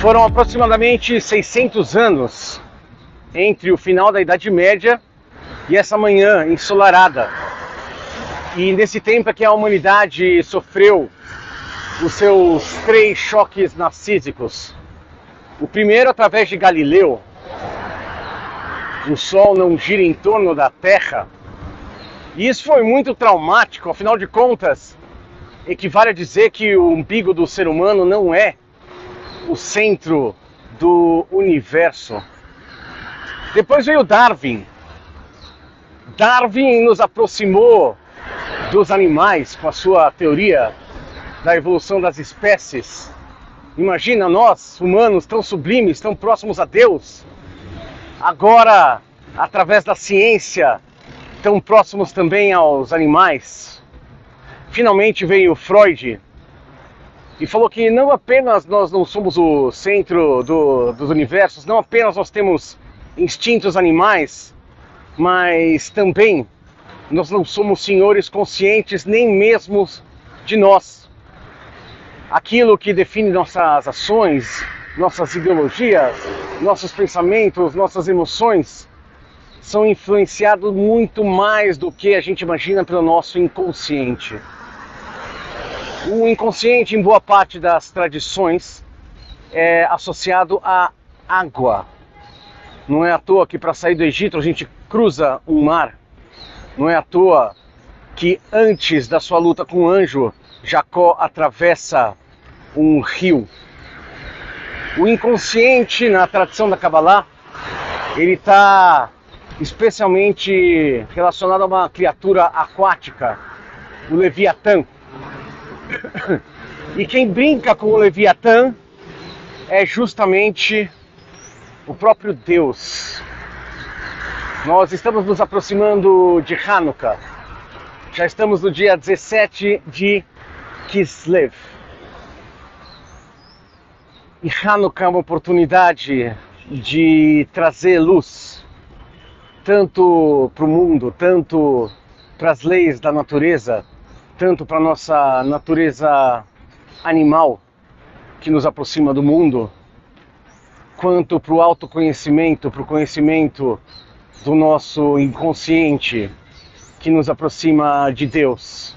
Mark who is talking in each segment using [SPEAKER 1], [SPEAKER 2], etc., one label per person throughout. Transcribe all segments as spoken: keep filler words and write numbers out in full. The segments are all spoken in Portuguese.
[SPEAKER 1] Foram aproximadamente seiscentos anos entre o final da Idade Média e essa manhã ensolarada. E nesse tempo é que a humanidade sofreu os seus três choques narcísicos. O primeiro através de Galileu. O Sol não gira em torno da Terra. E isso foi muito traumático, afinal de contas, equivale a dizer que o umbigo do ser humano não é o centro do universo. Depois veio Darwin. Darwin nos aproximou dos animais com a sua teoria da evolução das espécies. Imagina nós, humanos, tão sublimes, tão próximos a Deus, agora, através da ciência, tão próximos também aos animais. Finalmente veio Freud e falou que não apenas nós não somos o centro do, dos universos, não apenas nós temos instintos animais, mas também nós não somos senhores conscientes nem mesmo de nós. Aquilo que define nossas ações, nossas ideologias, nossos pensamentos, nossas emoções, são influenciados muito mais do que a gente imagina pelo nosso inconsciente. O inconsciente, em boa parte das tradições, é associado à água. Não é à toa que para sair do Egito a gente cruza um mar. Não é à toa que antes da sua luta com o anjo, Jacó atravessa um rio. O inconsciente, na tradição da Kabbalah, ele está especialmente relacionado a uma criatura aquática, o Leviatã. E quem brinca com o Leviatã é justamente o próprio Deus. Nós estamos nos aproximando de Hanukkah. Já estamos no dia dezessete de Kislev. E Hanukkah é uma oportunidade de trazer luz, tanto para o mundo, tanto para as leis da natureza, tanto para a nossa natureza animal, que nos aproxima do mundo, quanto para o autoconhecimento, para o conhecimento do nosso inconsciente, que nos aproxima de Deus.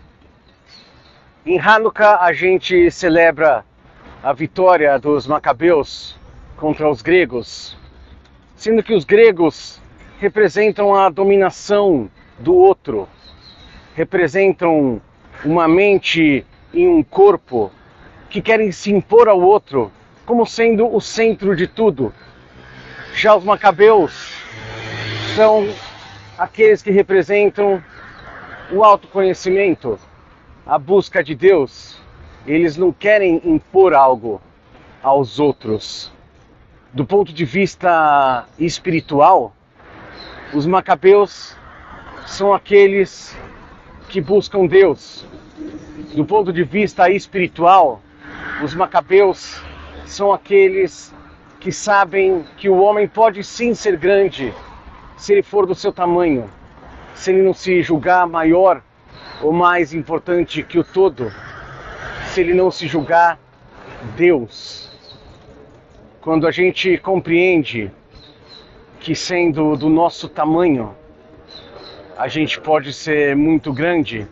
[SPEAKER 1] Em Hanukkah a gente celebra a vitória dos macabeus contra os gregos, sendo que os gregos representam a dominação do outro, representam uma mente e um corpo que querem se impor ao outro como sendo o centro de tudo. Já os macabeus são aqueles que representam o autoconhecimento, a busca de Deus. Eles não querem impor algo aos outros. Do ponto de vista espiritual, os macabeus são aqueles que buscam Deus. Do ponto de vista espiritual, os macabeus são aqueles que sabem que o homem pode sim ser grande, se ele for do seu tamanho, se ele não se julgar maior ou mais importante que o todo, se ele não se julgar Deus. Quando a gente compreende que, sendo do nosso tamanho, a gente pode ser muito grande,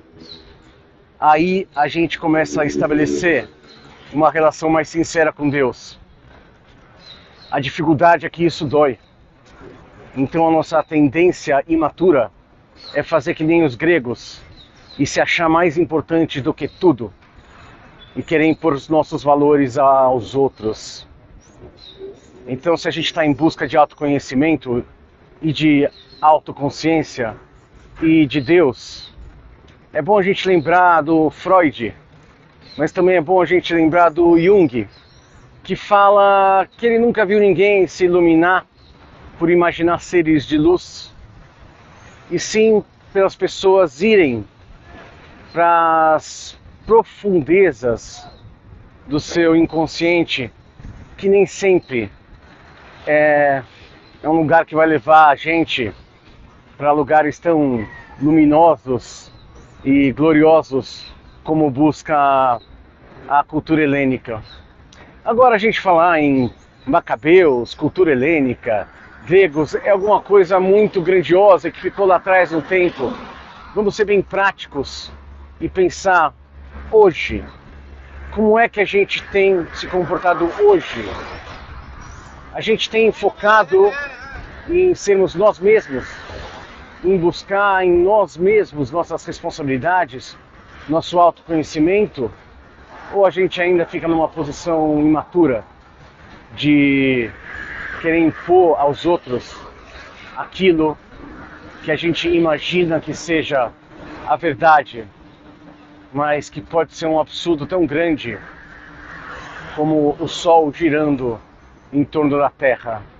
[SPEAKER 1] aí a gente começa a estabelecer uma relação mais sincera com Deus. A dificuldade é que isso dói. Então a nossa tendência imatura é fazer que nem os gregos e se achar mais importante do que tudo e querer impor os nossos valores aos outros. Então, se a gente está em busca de autoconhecimento e de autoconsciência e de Deus, é bom a gente lembrar do Freud, mas também é bom a gente lembrar do Jung, que fala que ele nunca viu ninguém se iluminar por imaginar seres de luz, e sim pelas pessoas irem para as profundezas do seu inconsciente, que nem sempre é, é um lugar que vai levar a gente para lugares tão luminosos e gloriosos como busca a cultura helênica. Agora a gente falar em macabeus, cultura helênica, gregos, é alguma coisa muito grandiosa que ficou lá atrás no tempo. Vamos ser bem práticos e pensar hoje, como é que a gente tem se comportado hoje? A gente tem focado em sermos nós mesmos, em buscar em nós mesmos nossas responsabilidades, nosso autoconhecimento, ou a gente ainda fica numa posição imatura de querer impor aos outros aquilo que a gente imagina que seja a verdade, mas que pode ser um absurdo tão grande como o Sol girando em torno da Terra.